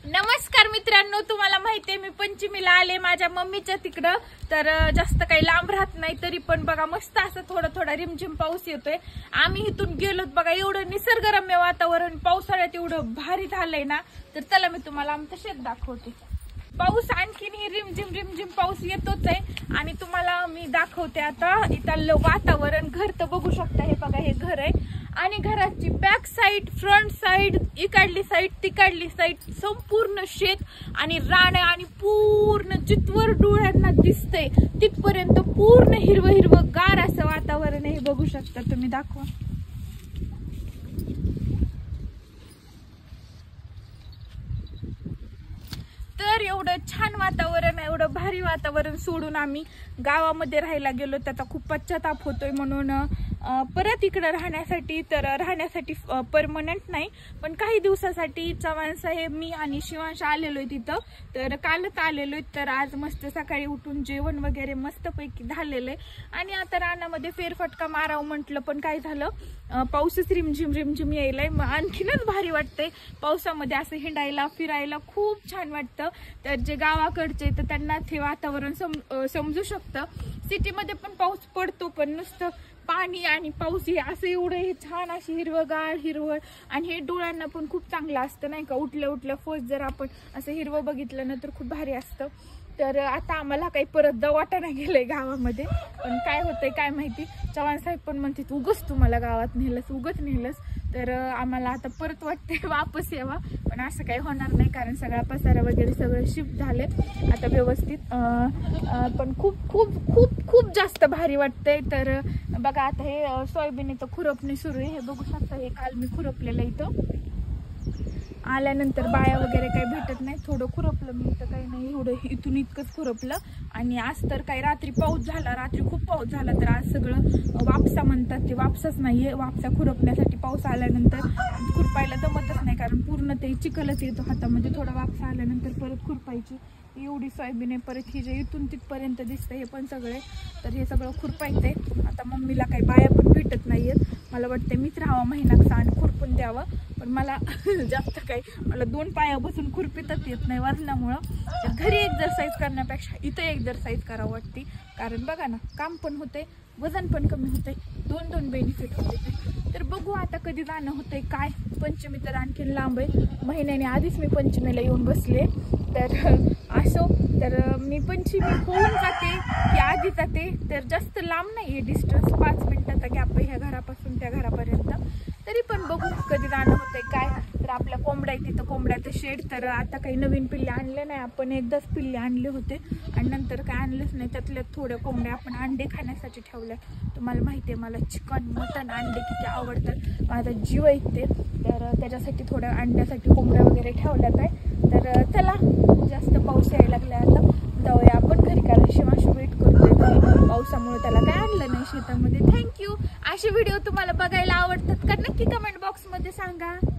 नमस्कार मित्रांनो, तुम्हाला माहितीये मी पंचमीला आले माझ्या मम्मीच्या तिकडं. तर जास्त काही लांब राहत नाही, तरी पण बघा मस्त असं थोडा थोडा रिमझिम पाऊस येतोय. आम्ही इथून गेलोत बघा, एवढं निसर्गरम्य वातावरण पावसाळ्यात एवढं भारी झालंय ना. तर चला मी तुम्हाला आमचं शेत दाखवते. पाऊस आणखीन रिमझिम रिमझिम पाऊस येतोच आहे आणि तुम्हाला मी दाखवते आता इथलं वातावरण. घर तर बघू शकता, हे बघा हे घर आहे आणि घराची बॅक साइड, फ्रंट साइड, इकडली साइड, तिकडली साइड संपूर्ण शेत आणि रान आणि पूर्ण जिथवर डोळ्यांना दिसतंय तिथपर्यंत पूर्ण हिरवं हिरवं गार असं वातावरण आहे. हे बघू शकता तुम्ही, दाखवा. तर एवढं छान वातावरण, एवढं भारी वातावरण सोडून आम्ही गावामध्ये राहायला गेलो. त्याचा खूप पश्चाताप होतोय म्हणून परत इकडे राहण्यासाठी, तर राहण्यासाठी परमनंट नाही पण काही दिवसासाठी चव्हाण साहेब, मी आणि शिवांश आलेलोय तिथं. तर कालच आलेलोय. तर आज मस्त सकाळी उठून जेवण वगैरे मस्तपैकी झालेलं आहे आणि आता रानामध्ये फेरफटका मारावं म्हटलं, पण काय झालं, पाऊसच रिमझिम रिमझिम यायलाय. आणखीनच भारी वाटतंय पावसामध्ये असं हिंडायला फिरायला, खूप छान वाटतं. तर जे गावाकडचे तर त्यांना हे वातावरण समजू शकतं. सिटीमध्ये पण पाऊस पडतो पण नुसतं पाणी आणि पाऊस हे असं एवढं हे छान अशी हिरवगार हिरवळ आणि हे डोळ्यांना पण खूप चांगलं असतं नाही का. उठल्या उठल्या फर्स्ट जर आपण असं हिरवं बघितलं ना तर खूप भारी असतं. तर आता आम्हाला काही परत जाऊ वाटाणा गेलंय गावामध्ये, पण काय होतंय काय माहिती. चव्हाण साहेब पण म्हणते उगच तुम्हाला गावात नेलंस, उगच नेलंस. तर आम्हाला आता परत वाटतंय वापस यावा, पण असं काही होणार नाही कारण सगळा पसारा वगैरे सगळं शिफ्ट झाले आता व्यवस्थित. पण खूप खूप खूप खूप जास्त भारी वाटतंय. तर बघा आता हे सोयाबीन इथं खुरपणी सुरू आहे. हे बघू शकता, हे काल मी खुरपलेलं इथं. आल्यानंतर बाया वगैरे काही भेटत नाही, थोडं खुरपलं मी तर काही नाही, एवढं इथून इतकंच खुरपलं. आणि आज तर काही रात्री पाऊस झाला, रात्री खूप पाऊस झाला, तर आज सगळं वापसा म्हणतात, ते वापसाच नाहीये. वापसा खुरपण्यासाठी पाऊस आल्यानंतर खुरपायला जमतच नाही कारण पूर्ण ते चिखलच येतो हातामध्ये. थोडा वापसा आल्यानंतर परत खुरपायची. एवढी सोयाबीन आहे, परत ही जे इथून तिथपर्यंत दिसतं हे पण सगळे, तर हे सगळं खुरपायचंय. आता मम्मीला काही बाया पण भेटत नाहीयेत. मला वाटतं मीच राहावं महिना आणि खुरपून द्यावं, पण मला जास्त काही, मला 2 पाया बसून खुरपीतच येत नाही वजनामुळं. तर घरी एक्सरसाइज करण्यापेक्षा इथं एक्सरसाइज करावं वाटते, कारण बघा ना, काम पण होतंय, वजन पण कमी होतंय, दोन बेनिफिट होते. तर बघू आता कधी जाणं होतंय काय. पंचमी तर आणखीन लांब आहे, महिन्याने आधीच मी पंचमीला येऊन बसले. तर असो, तर मी पंचमी होऊन जाते की आधी जाते, तर जास्त लांब नाही आहे डिस्टन्स, 5 मिनिटाचा गॅप आहे ह्या घरापासून त्या घरापर्यंत. तरी पण बघू कधी जाणं होतंय काय. तर आपल्या कोंबड्या आहे तिथं, कोंबड्याचं शेड. तर आता काही नवीन पिल्ले आणले नाही आपण, एकदाच पिल्ले आणले होते आणि नंतर काय आणलंच नाही. त्यातल्या थोड्या कोंबड्या आपण अंडे खाण्यासाठी ठेवल्या. तुम्हाला माहिती आहे मला चिकन, मटन, अंडे किती आवडतात, माझा जीव ऐकते. तर त्याच्यासाठी थोड्या अंड्यासाठी कोंबड्या वगैरे ठेवल्यात आहे. तर चला, जास्त पाऊस यायला लागला, आता जाऊया आपण घरी, कारण शिवांश वेट करतोय पावसामुळे, त्याला काय आणलं नाही शेतामध्ये. थँक्यू. असे व्हिडिओ तुम्हाला बघायला आवडतात का, नक्की कमेंट बॉक्समध्ये सांगा.